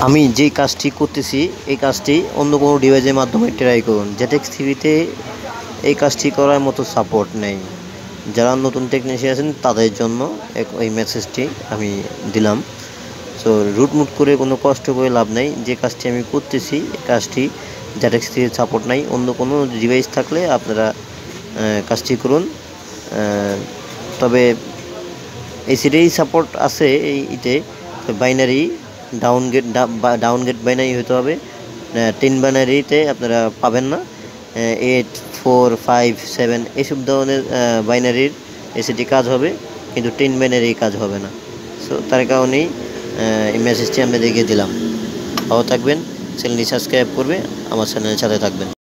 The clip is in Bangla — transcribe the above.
আমি যেই কাজটি করতেছি এই কাজটি অন্য কোনো ডিভাইসের মাধ্যমে ট্রাই করুন। Z3x তে এই কাজটি করার মতো সাপোর্ট নেই। যারা নতুন টেকনিশিয়ান আছেন তাদের জন্য এই মেসেজটি আমি দিলাম। সো রুট করে কোনো কষ্ট করে লাভ নেই। যে কাজটি আমি করতেছি এই কাজটি Z3x সাপোর্ট নাই। অন্য কোনো ডিভাইস থাকলে আপনারা কাজটি করুন। তবে এসিডেই সাপোর্ট আছে এইতে বাইনারি ডাউনগেট বাইনারি হতে হবে। 10 বাইনারিতে আপনারা পাবেন না। 8, 4, 5, 7 এইসব ধরনের বাইনারির এসিডি কাজ হবে, কিন্তু 10 বাইনারি কাজ হবে না। সো তার কারণেই এই মেসেজটি আমি দেখিয়ে দিলাম। ভালো থাকবেন, চ্যানেলটি সাবস্ক্রাইব করবে, আমার চ্যানেলের সাথে থাকবেন।